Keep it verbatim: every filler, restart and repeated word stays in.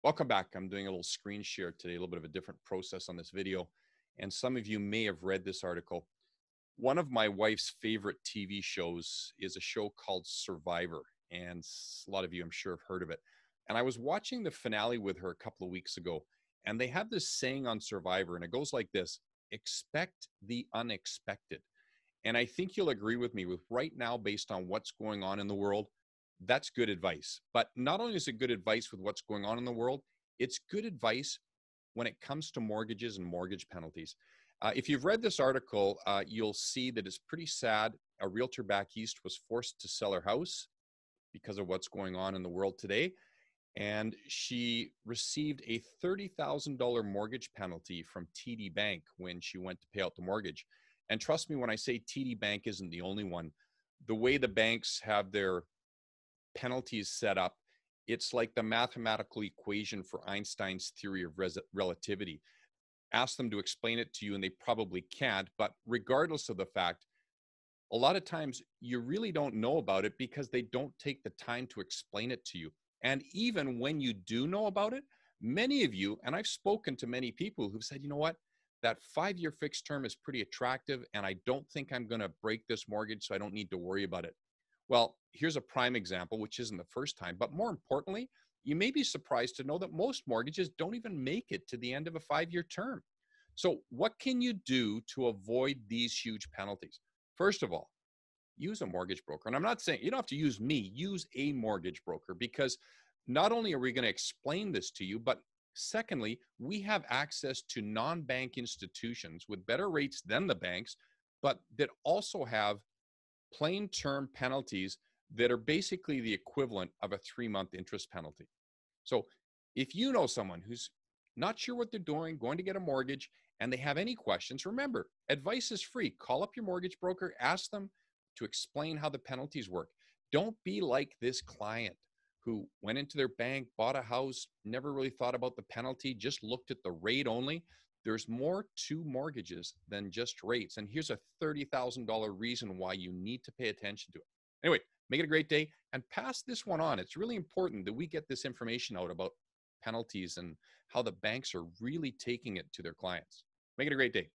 Welcome back. I'm doing a little screen share today, a little bit of a different process on this video. And some of you may have read this article. One of my wife's favorite T V shows is a show called Survivor. And a lot of you, I'm sure, have heard of it. And I was watching the finale with her a couple of weeks ago. And they have this saying on Survivor, and it goes like this: expect the unexpected. And I think you'll agree with me with right now, based on what's going on in the world, that's good advice. But not only is it good advice with what's going on in the world, it's good advice when it comes to mortgages and mortgage penalties. Uh, if you've read this article, uh, you'll see that it's pretty sad. A realtor back east was forced to sell her house because of what's going on in the world today. And she received a thirty thousand dollars mortgage penalty from T D Bank when she went to pay out the mortgage. And trust me when I say T D Bank isn't the only one. The way the banks have their penalties set up, it's like the mathematical equation for Einstein's theory of res- relativity. Ask them to explain it to you and they probably can't, but regardless of the fact, a lot of times you really don't know about it because they don't take the time to explain it to you. And even when you do know about it, many of you, and I've spoken to many people who've said, you know what, that five-year fixed term is pretty attractive and I don't think I'm going to break this mortgage, so I don't need to worry about it. Well, here's a prime example, which isn't the first time, but more importantly, you may be surprised to know that most mortgages don't even make it to the end of a five-year term. So what can you do to avoid these huge penalties? First of all, use a mortgage broker. And I'm not saying you don't have to use me, use a mortgage broker, because not only are we going to explain this to you, but secondly, we have access to non-bank institutions with better rates than the banks, but that also have plain term penalties that are basically the equivalent of a three-month interest penalty. So if you know someone who's not sure what they're doing, going to get a mortgage, and they have any questions, remember, advice is free. Call up your mortgage broker, ask them to explain how the penalties work. Don't be like this client who went into their bank, bought a house, never really thought about the penalty, just looked at the rate only. There's more to mortgages than just rates. And here's a thirty thousand dollars reason why you need to pay attention to it. Anyway, make it a great day and pass this one on. It's really important that we get this information out about penalties and how the banks are really taking it to their clients. Make it a great day.